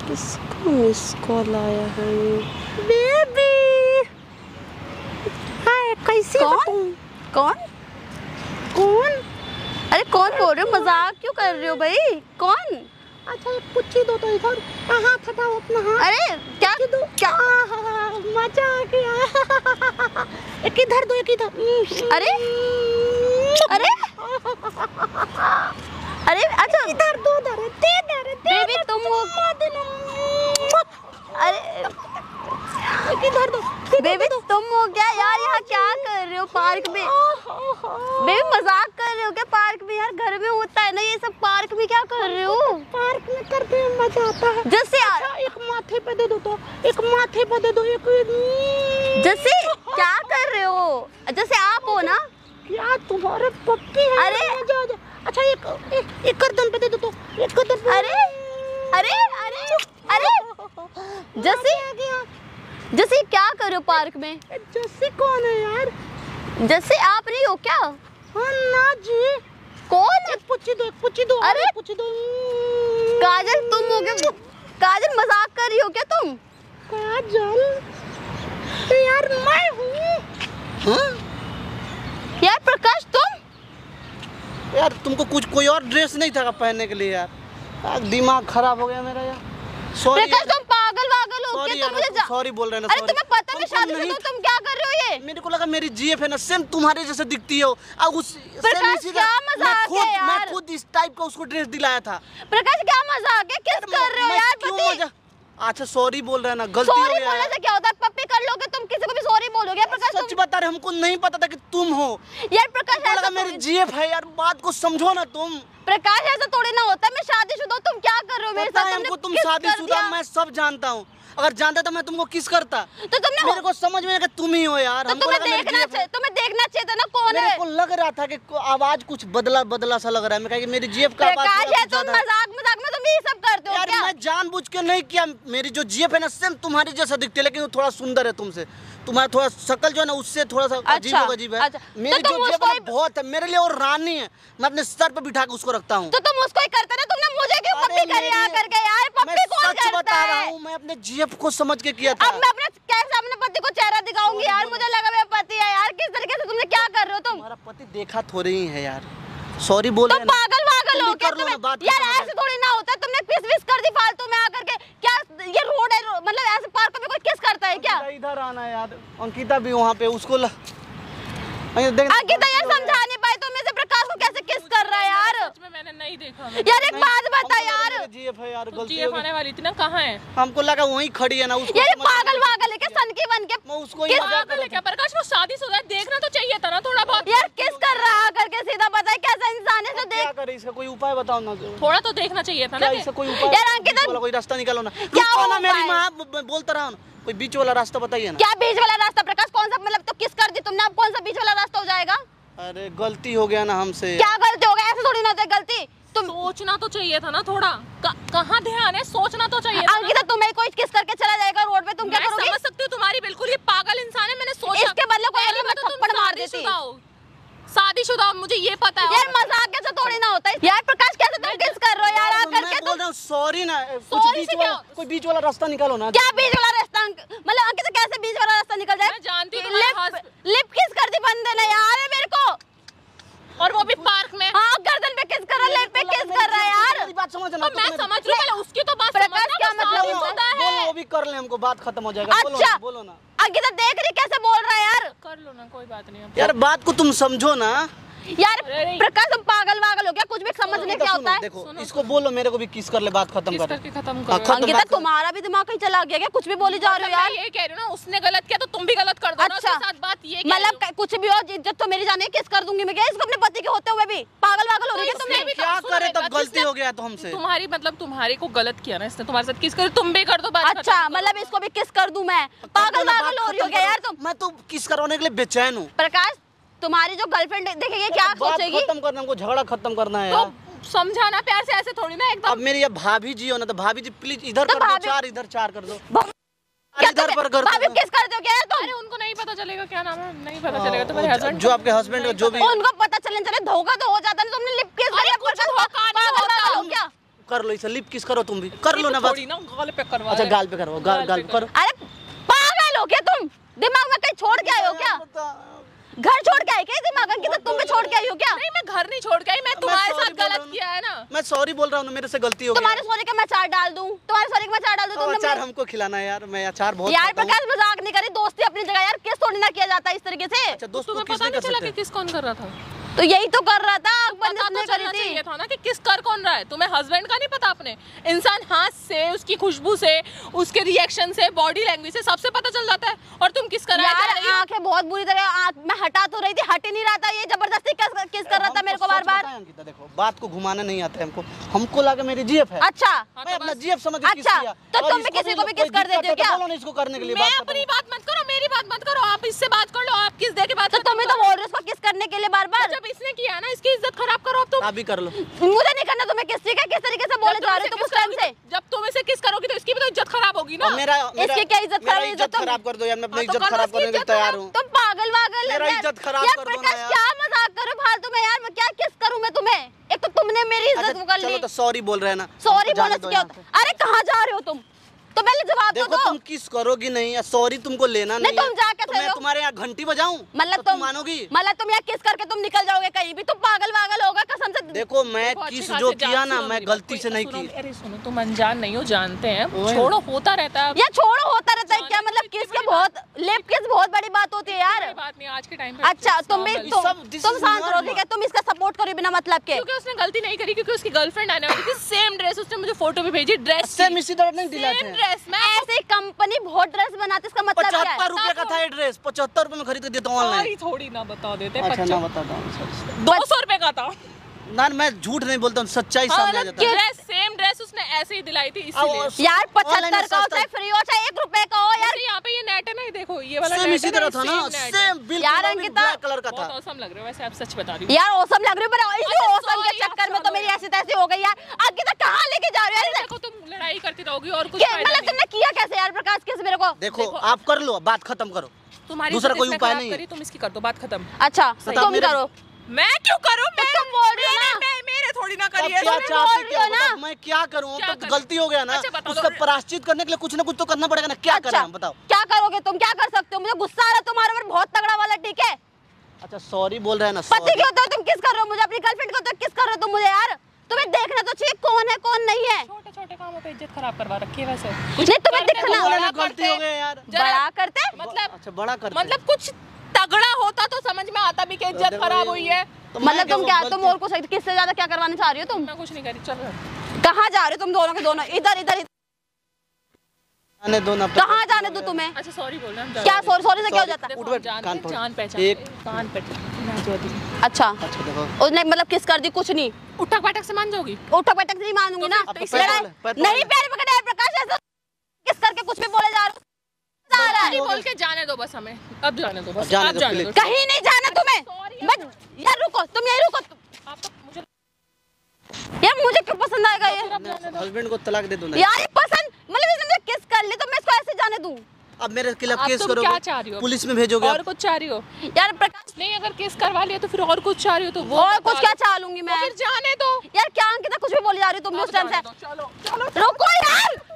किसका miss call आया है? बेबी हाय, कैसी हो तुम? कौन? अरे कौन बोल रहे हो? मजाक क्यों कर रहे हो भाई? कौन? अच्छा एक पुच्ची दो तो इधर। हाथ हटाओ अपना हाथ। अरे क्या क्या मजा आ गया। एक इधर दो, एक इधर। अरे अरे अरे अच्छा इधर दो, दे बेबी तुम हो? अरे इधर दो बेबी तुम हो क्या यार? यहाँ क्या कर रहे हो पार्क में? बेबी मजाक कर रहे हो क्या? पार्क में यार घर में होता है ना ये सब, पार्क में क्या कर रहे हो? पार्क में करते हैं मजा आता है। जैसे यार एक माथे पे दे दो तो, एक माथे पे दे दो, एक जैसे क्या कर रहे हो? जैसे आप हो ना क्या तुम्हारे पप्पी है? अरे मजा आ जाए। अच्छा एक गर्दन पे दे दो तो, एक गर्दन पे। अरे अरे अरे अरे जैसे क्या कर रहे हो पार्क में? जैसे कौन है यार? जैसे आप नहीं हो क्या? हाँ ना जी। कौन? एक पुच्ची दो। अरे पुच्ची दो। काजल तुम हो क्या? काजल मजाक कर रही हो क्या तुम? काजल यार मैं हूँ। हाँ? यार प्रकाश तुम? यार तुमको कोई और ड्रेस नहीं था पहनने के लिए यार? दिमाग खराब हो गया मेरा यार। सॉरी प्रकाश तुम पागल हो क्या? तुम मुझे सॉरी बोल रहे हैं ना। अरे तुम्हें पता है शादी शुदा हो, तुम क्या कर रहे हो ये? मेरे को लगा मेरी जीएफ है ना सेम तुम्हारे जैसे दिखती हो। प्रकाश क्या मजाक है यार? मैं खुद इस टाइप का उसको ड्रेस दिलाया था। प्रकाश क्या मजाक है? किस कर रहे हो यार? पति अच्छा सॉरी बोल रहे हैं ना, गलती हो सॉरी गया। बोलने से क्या होता है? पप्पी कर लोगे तुम, किसी को भी सॉरी बोलोगे? प्रकाश सच बता रहे, हमको नहीं पता था कि तुम हो यार। प्रकाश लगा ऐसा मेरी जीएफ है यार, बात को समझो ना तुम। प्रकाश ऐसा थोड़ी ना होता है। मैं शादीशुदा हूं, तुम क्या कर रहे हो मेरे साथ? हमको तुम शादीशुदा, मैं सब जानता हूँ। अगर जानता तो मैं तुमको किस करता। तो तुमने मेरे को समझ में कि तुम ही हो यार। तो तुम्हें देखना चाहिए था ना कौन है। मेरे को लग रहा था कि आवाज कुछ बदला सा लग रहा है। मैं कहा कि मेरी जीएफ का आवाज प्रकाश है, तुम मजाक में तुम ये सब करते हो यार क्या? मैं जानबूझ के नहीं किया। मेरी जो जीएफ है ना सेम तुम्हारी जैसा दिखती है, लेकिन वो थोड़ा सुंदर है तुमसे। तुम्हारा थोड़ा शक्ल जो है ना उससे थोड़ा सा अजीब है। मेरी जो जीएफ है बहुत है मेरे लिए, और रानी है। मैं अपने सर पे बिठा के उसको रखता हूँ। तो तुम उसको ही करते ना, तुमने मुझे क्यों पप्पी करी आकर के यार? पप्पी कौन करता है? बता रहा हूँ, मैं अपने जीएफ को समझ के किया था। अब मैं अपने कैसे अपने पति को चेहरा दिखाऊंगी यार? मुझे लगा मेरा पति है यार। किस तरीके से तुमने क्या कर रहे हो तुम? तुम्हारा पति देखा थोड़े ही है यार। सॉरी बोल रहे हैं। पागल हो क्या तुम? यार ऐसे थोड़ी ना होता है। तुमने किस कर दी फालतू में आकर के। क्या ये रोड है? मतलब ऐसे पार्क में कोई किस करता है क्या? इधर आना यार। अंकिता भी वहाँ पे, उसको अंकिता यार समझा नहीं पाई तुम इसे प्रकाश को कैसे किस कर रहा है यार? सच में मैंने नहीं देखा। यार एक बात बता यार। जीएफ है यार, गलती जीएफ आने वाली थी ना, कहाँ है? हमको लगा वहीं खड़ी है ना। उसको यार पागल है क्या? सन की बन के मैं उसको पागल है क्या? प्रकाश वो शादीशुदा है, देखना तो चाहिए था ना थोड़ा बहुत। यार किस कर रहा है करके? सीधा बता है कैसा इंसान है? तो क्या करे, इसका कोई उपाय बताओ ना। थोड़ा तो देखना चाहिए था ना। इसका कोई उपाय यार अंकिता कोई रास्ता निकालो ना। क्या ना मेरी माँ बोलता रहा ना, कोई बीच वाला रास्ता बताइए ना। क्या बीच वाला रास्ता? प्रकाश कौन सा? मतलब तो किस कर दी तुमने? अब कौन सा बीच वाला रास्ता हो जाएगा? अरे गलती हो गया ना हमसे। क्या गलती हो गया? ऐसे थोड़ी ना होता है गलती। तुम सोचना तो चाहिए था ना थोड़ा। कहाँ ध्यान है? सोचना तो चाहिए था। अंकिता तुम्हें कोई किस करके चला जाएगा रोड पे, तुम क्या करोगी? समझ सकती हूँ तुम्हारी, बिल्कुल ये पागल इंसान है। मैंने सोचा इसके बदले कोई और मैं थप्पड़ मार देती। शादीशुदा हो, मुझे ये पता है। यार मजाक कैसे थोड़ी ना होता है यार? प्रकाश कैसे तुम किस कर रहे हो यार आकर के? मैं बोल रहा हूँ सॉरी ना। कोई बीच वाला रास्ता निकालो ना। क्या बीच वाला रास्ता? मतलब अंकिता कैसे बीच वाला रास्ता निकल जाए? मैं जानती हूँ लिप किस कर दी बंदे ने यार मेरे को, और वो भी पार्क में। हाँ गर्दन पे किस कर रहा है, लिप पे किस कर रहा है यार? मेरी बात समझ ना। तो मैं समझ रही हूँ, उसकी तो बात प्रकाश समझना। क्या मतलब? बोलो वो भी कर ले, हमको बात खत्म हो जाएगा। अच्छा बोलो ना। अंकिता देख रही कैसे बोल रहा है यार? कर लो ना, कोई बात नहीं। यार बात को तुम समझो ना यार। प्रकाश तुम पागल हो क्या? कुछ भी समझने क्या होता है? देखो इसको बोलो मेरे को भी किस कर ले, बात खत्म कर। अंकिता तुम्हारा भी दिमाग कहीं चला गया क्या? कुछ भी बोली जा रही हो यार। ये कह रही हूँ ना, उसने गलत किया तो तुम भी गलत कर दो ना। उसके साथ बात ये मतलब कुछ भी हो, इज्जत तो मेरी जाने, किस कर दूंगी मैं क्या इसको अपने पति के होते हुए भी? पागल हो रही है तुमने? क्या करे तब गलती हो गया तो हमसे। तुम्हारी मतलब तुम्हारे को गलत किया ना इसने, तुम्हारे साथ किस कर, तुम भी कर दो बात। अच्छा मतलब इसको भी किस कर दूं मैं? पागल हो रही हो क्या यार तुम? मैं तो किस करवाने के लिए बेचैन हूँ। प्रकाश तुम्हारी जो गर्लफ्रेंड देखेगी क्या सोचेगी? खत्म करना, हमको झगड़ा खत्म करना है। तो समझाना प्यार से, ऐसे थोड़ी ना एकदम। अब मेरी ये भाभी जी हो ना, तो भाभी जी प्लीज इधर कर दो चार, इधर चार कर दो। इधर पर कर दो। भाभी किस करते हो क्या तुम? अरे उनको नहीं पता चलेगा, क्या नाम है, नहीं पता चलेगा तुम्हारे हस्बैंड। जो आपके हस्बैंड जो भी उनको पता चले धोखा तो हो जाता है। तुमने लिप किस क्या? कर लो इसे, लिप किस करो तुम भी, कर लो ना बस। थोड़ी ना गाल पे करवा अच्छा रहे। गाल पे करवाओ, गाल पे करो। अरे पागल हो क्या तुम? दिमाग में कहीं छोड़ के आए हो क्या? घर छोड़ के आए क्या दिमाग में? तो तुम भी छोड़ के आई हो क्या? नहीं मैं घर नहीं छोड़ के आई, मैं तुम्हारे साथ गलत किया है ना। मैं सॉरी बोल रहा हूँ, मेरे से गलती हो गई। तुम्हारे सॉरी का मैं अचार डाल दूं? तुम्हारे सॉरी का मैं अचार डाल दूं? तुमने अचार हमको खिलाना है यार, मैं अचार बहुत यार खाता हूँ। प्रकाश मजाक नहीं करी, दोस्ती अपनी जगह यार, किस थोड़ी ना किया जाता है इस तरीके से। अच्छा दोस्त को तुम्हें किस पता नहीं नहीं कर चला सकते? कि किस कौन कर रहा था? तो यही तो कर रहा था, पता तो करी चलना थी। चाहिए था ना कि किस कर कौन रहा है। तुम्हें हस्बैंड का नहीं पता? अपने इंसान हाथ से, उसकी खुशबू से, उसके रिएक्शन से, बॉडी लैंग्वेज से सबसे पता चल जाता है। और तुम किस कर यार आंखें बहुत बुरी तरह, मैं हटा तो रही थी, हट ही नहीं रहा था, ये जबरदस्ती किस कर रहा था मेरे को बार बार। अंकिता देखो बात को घुमाना नहीं आता है हमको, हमको लगा मेरी जीएफ है। अच्छा मैं अपना जीएफ समझ के किस अच्छा, किया। तो और तुम भी इसको किसी को भी कोई किस कर दिक्कत देते हो है तो क्या? बोलो ना इसको करने के लिए। मैं बात अपनी बात मत करो, मेरी बात मत करो, आप इससे बात कर लो। आप किस दे के बात तो तुम्हें तो बोल रहे हो उसको किस करने के लिए बार बार। जब इसने किया है ना, इसकी इज्जत खराब करो अब तुम। आप भी कर लो। मुझे नहीं करना, तुम्हें किस चीज का किस तरीके से बोले जा रहे हो तुम उस टाइम से? जब तुम इसे किस करोगी तो इसकी भी तो इज्जत खराब होगी ना। और मेरा इसकी क्या इज्जत मेरा खराब? इज्जत खराब कर दो यार, मैं अपनी हाँ, तो इज्जत करो खराब इसकी करने के लिए इज्जत तैयार हूँ। तुम पागल वागल मेरा यार। इज्जत खराब यार कर दो ना प्रकाश यार। क्या मजाक करो फालतू में यार, मैं क्या किस करूं मैं तुम्हें? एक तो तुमने मेरी इज्जत अच्छा, कर ली। चलो तो सॉरी बोल रहे हैं ना, सॉरी हमको जाने बोलने से दो क्या यहाँ होता? से। अरे कहाँ जा रहे हो तुम? तो पहले जवाब तो देखो दो। तुम किस करोगी नहीं, सॉरी तुमको लेना नहीं, नहीं तुम जा कैसे तो मैं रहे हो? तुम्हारे यहाँ घंटी बजाऊं मतलब तो तुम मानोगी? मतलब तुम यहाँ किस करके तुम निकल जाओगे कहीं भी? तुम पागल वागल होगा कसम से। देखो मैं देखो, अच्छी किस खासी जो जान किया ना, सुनो मैं मेरी गलती बात, से नहीं सुनो, की। अरे सुनो, तुम अनजान नहीं हो, जानते हैं, ओए। छोड़ो, होता रहता है। यार छोड़ो, होता रहता है क्या? मतलब किस के बहुत लेप किस बहुत बड़ी बात होती है यार। कोई बात नहीं, आज के टाइम पे अच्छा तुम भी this is शांत normal। रहो ठीक है? तुम इसका सपोर्ट करो बिना मतलब के। क्योंकि उसने गलती नहीं करी, क्योंकि उसकी गर्लफ्रेंड आने वाली थी। सेम ड्रेस उसने मुझे फोटो भी भेजी, ड्रेस सेम इसी तरह नहीं दिलाते सेम हैं। ड्रेस। मैं ऐसे कंपनी बहुत ड्रेस बनाती, इसका मतलब क्या 75 है? रुपए का था ये ड्रेस, 75 रुपए में खरीद के देता हूँ ऑनलाइन। सॉरी थोड़ी ना बता देते। अच्छा ना बताता हूँ, 200 रुपए का था। ना मैं झूठ नहीं बोलता हूँ, सच्चाई सामने आ जाता है। ड्रेस सेम ड्रेस उसने ऐसे ही दिलाई थी, इसीलिए। यार ऑनलाइन 75 का हो सस्ता- चाहे फ्री हो चाहे 1 रुपए का हो यार। यार यहाँ पे ये नेट है ना, ये देखो ये वाला सेम नेट इसी है तरह ना, था ना, सेम नेट है। सेम बिल्कुल यार वो भी अंकिता, ब्लैक कलर का था। बहुत औसम लग रहे हो वैसे, आप सच बता रही हो। यार औसम लग रही है, इसी अच्छा, औसम के sorry यार, चक्कर में तो चलो मेरी यार। ऐसी तैसी हो गई यार। आगे तक कहाँ लेके जा रहे हो यार? देखो तुम लड़ाई करती रहोगी और कुछ क्या फायदा मतलब नहीं। तुमने किया कैसे यार प्रकाश? किस मेरे को देखो आप कर लो, बात खत्म करो, तुम्हारी दूसरा इज्जत कोई इसने उपाय खराब नहीं है। करी, तुम इसकी कर दो, बात खत्म। अच्छा बताओ तुम मेरे- करो। मैं क्यों करूं? तो तुम बोल रही हो ना। मेरे थोड़ी ना अब करिए। क्या तुमने चाहते बोल क्या दिया ना। बताओ, मैं क्या करूँ? क्या तो करूं? गलती हो गया ना, अच्छा, बताओ उसका तो। प्रायश्चित करने के लिए कुछ ना कुछ तो करना पड़ेगा ना, क्या करें हम बताओ? क्या करोगे तुम? क्या कर सकते हो? मुझे गुस्सा आ रहा है तुम्हारे ऊपर बहुत तगड़ा वाला, ठीक है? अच्छा सॉरी बोल रहे हैं ना, पति sorry। क्यों तो तुम किस कर रहे हो मुझे? अपनी गर्लफ्रेंड को तो किस कर रहे हो तुम मुझे यार? तुम्हें देखना तो चाहिए कौन है कौन नहीं है। छोटे छोटे कामों पे इज्जत खराब करवा रखी है वैसे। नहीं तुम्हें करते दिखना। तो बोले बड़ा ना गलती हो करते। गई यार। बड़ा करते मतलब अच्छा बड़ा करते मतलब कुछ तगड़ा होता तो समझ में आता भी कि इज्जत देखो खराब ये- हुई है। तो मैं मतलब तुम क्या, वो तुम गलती- और कुछ किससे ज्यादा क्या करवाना चाह रही हो तुम? मैं कुछ नहीं करी, चल। कहाँ जा रहे हो तुम दोनों के दोनों? इधर इधर जाने दो ना। कहाँ जाने दो तुम्हें? अच्छा सॉरी बोल रहे हैं। क्या सॉरी? सॉरी से क्या हो Sorry। जाता है? उठ बैठ, जानते कान हैं, पकड़। जान पहचान एक- कान पे अच्छा अच्छा देखो उसने मतलब किस कर दी? कुछ नहीं, उठक बैठक से मान जाओगी? उठक बैठक नहीं मानूंगी ना। अब तो पैर लड़ाई- तोड़ ले, पैर तोड़ नहीं ले। पैर पकड़े है प्रकाश, ऐसा किस करके कुछ भी बोले जा रहे हो? जा रहा है। नहीं बोल के जाने दो बस हमें, अब जाने दो बस, अब जाने अब दो, जाने please। दो। कहीं नहीं जाना तुम्हें। Sorry, मैं यार रुको, तुम यही रुको। आप तो मुझे यार मुझे क्यों पसंद आएगा ये? हस्बैंड को तलाक दे दो ना। यार ये पसंद मतलब इसने मुझे किस कर ली तो मैं इसको ऐसे जाने दूं? अब मेरे खिलाफ अब केस तुम करोगे, क्या चाह रही हो? पुलिस में भेजोगे और आप। कुछ चाह रही हो? यार प्रकाश नहीं अगर केस करवा लिया तो फिर और कुछ चाह रही हो तो वो और बता कुछ क्या दो। चाह लूंगी मैं? तो फिर जाने दो। यार क्या अंकिता कुछ भी बोली जा रही हो तुम भी अब उस टाइम जाने से? दो, चलो चलो। रुको यार।